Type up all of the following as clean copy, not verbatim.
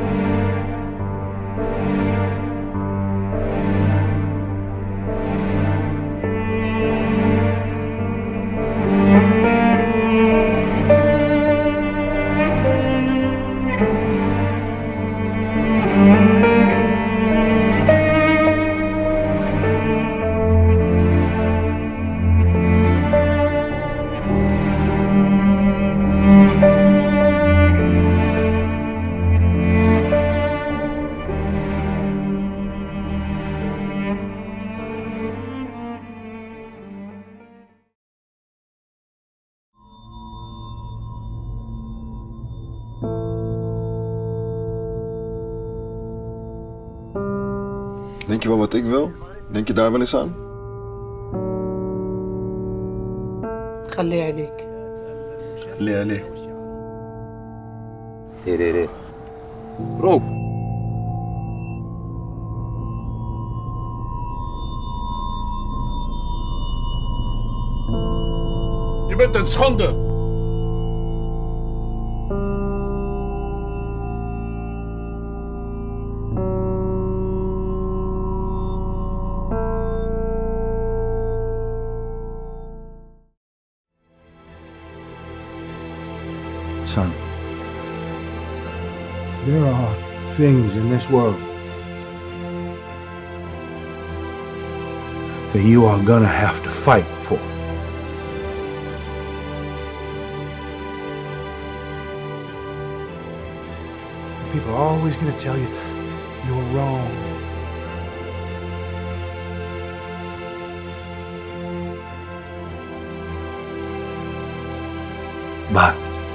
Denk je wel wat ik wil? Denk je daar wel eens aan? خليه عليك. خليها عليه. ايه روب. Je bent een schande. Son, there are things in this world that you are gonna have to fight for. People are always gonna tell you you're wrong. But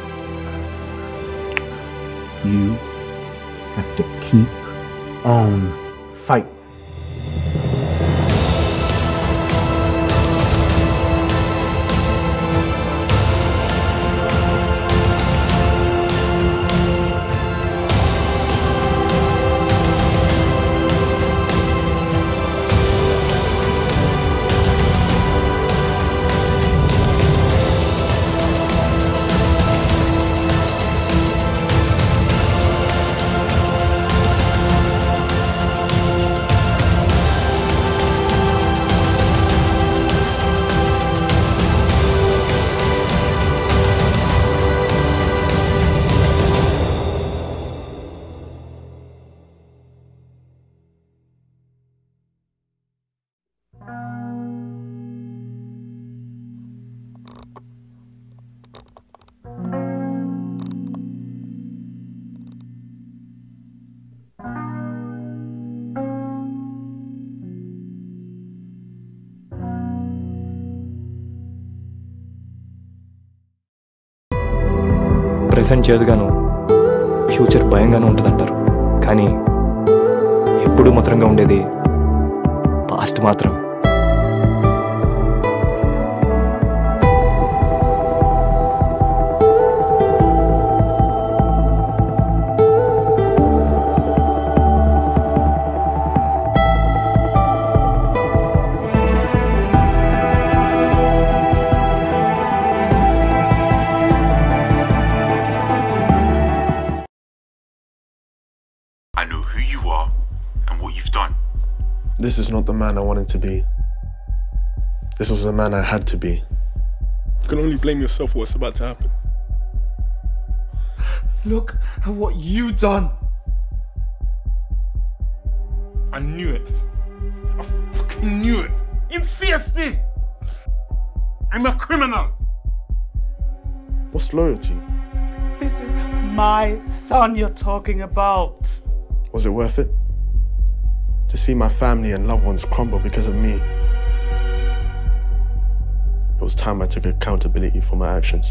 you have to keep on fighting. Present చేదుగాను future భయంగానే ఉంటుందంటారు, కానీ ఎప్పుడూ మధురంగా ఉండేది past మాత్రం. I know who you are and what you've done. This is not the man I wanted to be. This was the man I had to be. You can only blame yourself for what's about to happen. Look at what you done. I knew it. I fucking knew it. Infested. I'm a criminal. What's loyalty? This is my son you're talking about. Was it worth it? To see my family and loved ones crumble because of me. It was time I took accountability for my actions.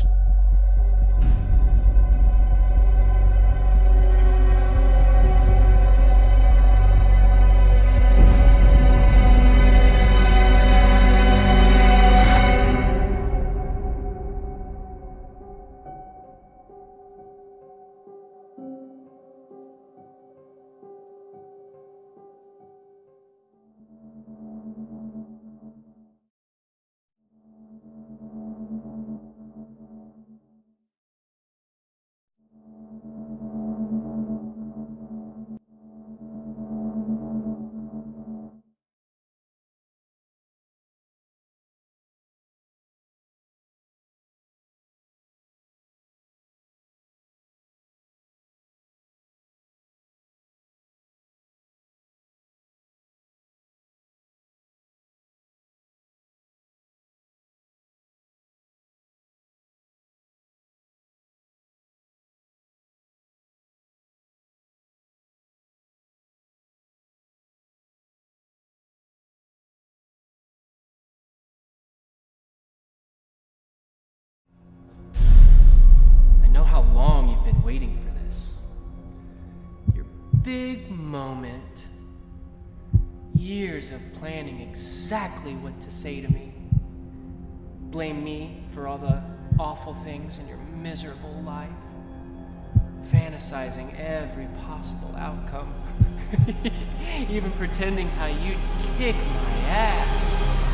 waiting for this. Your big moment. Years of planning exactly what to say to me. Blame me for all the awful things in your miserable life. Fantasizing every possible outcome. Even pretending how you'd kick my ass.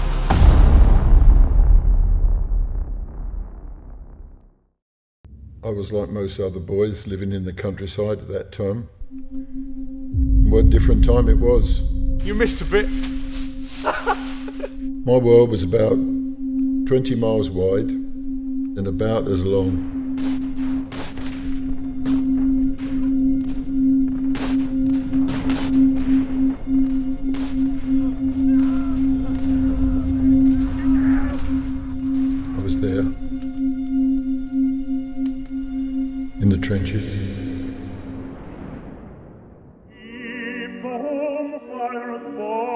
I was like most other boys living in the countryside at that time. What a different time it was. You missed a bit. My world was about 20 miles wide and about as long. I was there in the trenches. Keep the home fire burning.